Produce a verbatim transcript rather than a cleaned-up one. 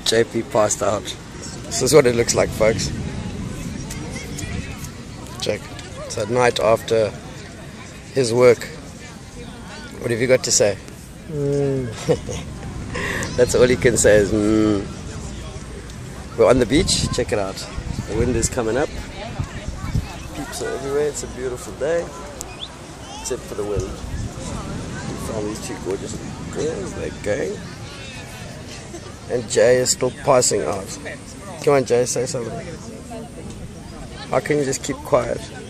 J P passed out. This is what it looks like, folks. Check. It's at night after his work. What have you got to say? Mm. That's all he can say is mm. We're on the beach. Check it out. The wind is coming up. Peeps are everywhere. It's a beautiful day. Except for the wind. We found these two gorgeous girls. They're going. And Jay is still passing out. Come on, Jay, say something. How can you just keep quiet?